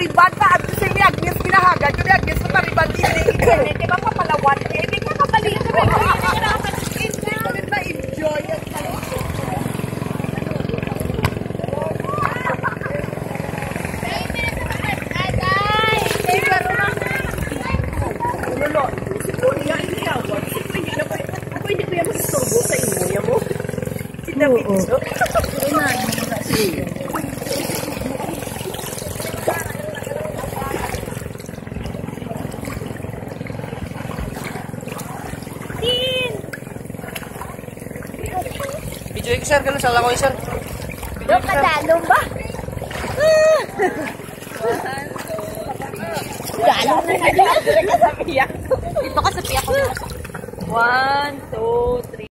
mariban ka at kasi may agnes pinahagad. Kami agnes na mariban din. Di ba kapalawan? Hindi ka kapalito. Bakit na-enjoy yan? Oo. Video ko, sir. Ganun, salang ko, sir. Video ka dalong ba? Dalong na nga. Dito ka sa piyak ko. 1, 2, 3.